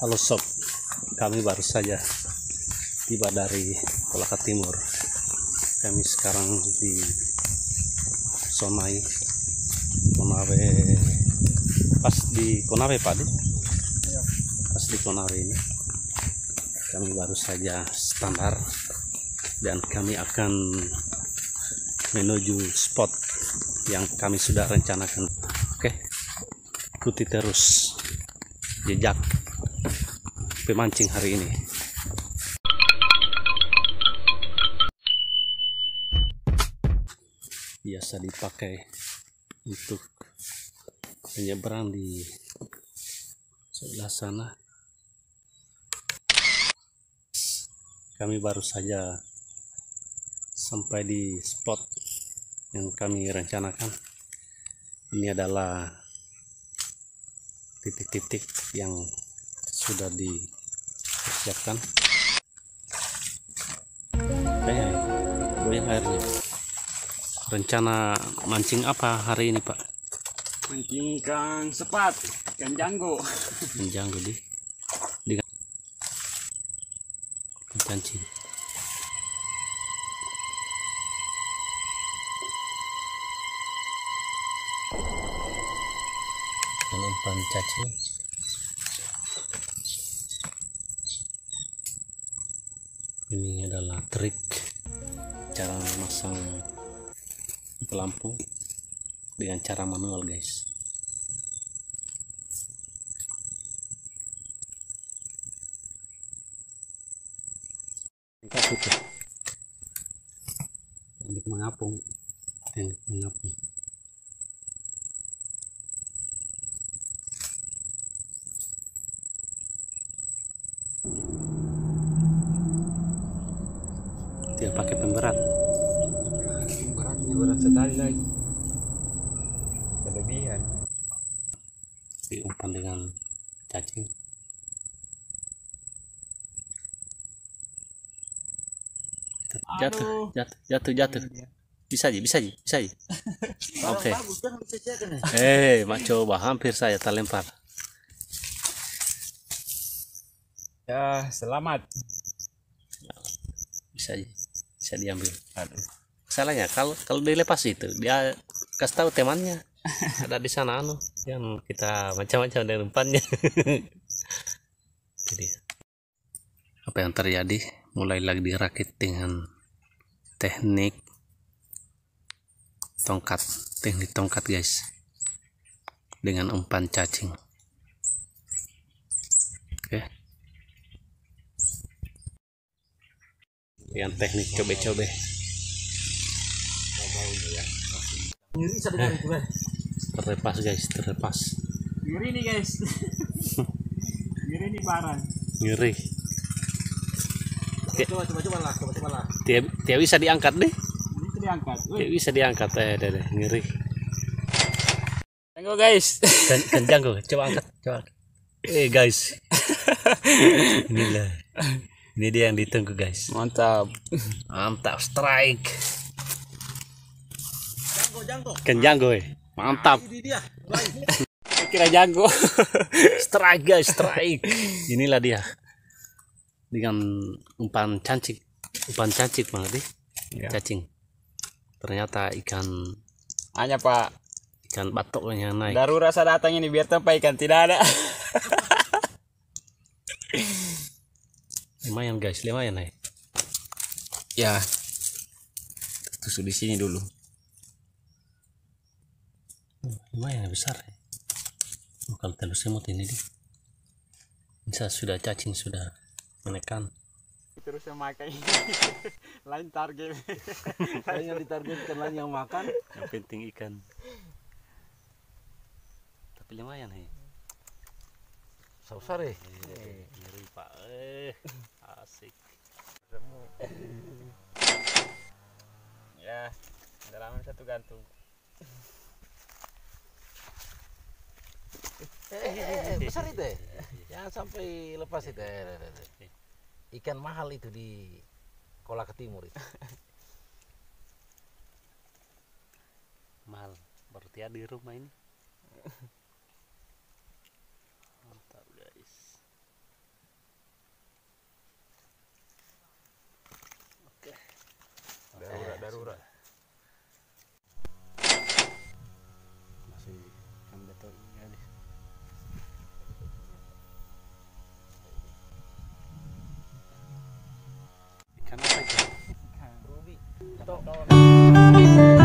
Halo sob, kami baru saja tiba dari Kolaka Timur. Kami sekarang di Sonai, Konawe, pas di Konawe Pak Di? Pas di Konawe ini. Kami baru saja standar dan kami akan menuju spot yang kami sudah rencanakan. Oke, ikuti terus jejak pemancing hari ini. Biasa dipakai untuk menyeberang di sebelah sana. Kami baru saja sampai di spot yang kami rencanakan. Ini adalah titik-titik yang sudah disiapkan. Goyang airnya. Rencana mancing apa hari ini Pak? Mancing ikan sepat, ikan janggo. Ikan janggo di cancing. Umpan cacing. Ini adalah trik cara memasang pelampung dengan cara manual, guys. Teknik mengapung, teknik mengapung. Dia pakai pemberat. Beratnya berat sekali lagi. Kelebihan. Diumpan dengan cacing. Jatuh. Bisa ji. Oke. Mak coba, hampir saya terlempar. Ya, selamat. Bisa diambil. Aduh. Salahnya kalau dilepas itu dia kasih tahu temannya ada di sana yang kita macam-macam dari umpannya. Jadi apa yang terjadi? Mulai lagi dirakit dengan teknik tongkat guys, dengan umpan cacing. Oke. Yang teknik cobe-cobe. Terlepas guys, terlepas. Ngeri nih guys. Ngeri nih barang. Ngeri. Coba lah. Tidak bisa diangkat deh. Bisa diangkat. Tidak bisa diangkat, deh. Ngeri. Tengok guys. Kan janggo, coba angkat, coba. Guys. Inilah. Ini dia yang ditunggu guys. Mantap Strike. Janggo. Kan janggo, mantap. Ini dia. Kira janggo. Strike guys, strike. Inilah dia. Dengan umpan cacing banget deh. Ya. Cacing. Ternyata ikan Pak. Ikan batok yang naik. Darurat saya datang ini biar tempat ikan tidak ada. Lumayan guys, lumayan Ya. Tusuk di sini dulu. Lumayan besar. Kalau telur semut ini bisa sudah cacing sudah menekan. Terus yang makan lain target. Yang ditargetkan lain yang makan. Yang penting ikan. Tapi lumayan besar ngeri Pak. Asik. Ya, dalam satu gantung. Besar itu jangan sampai lepas itu. Ikan mahal itu di Kolaka Timur itu. Mahal berarti ya di rumah ini. Mantap guys. Tok.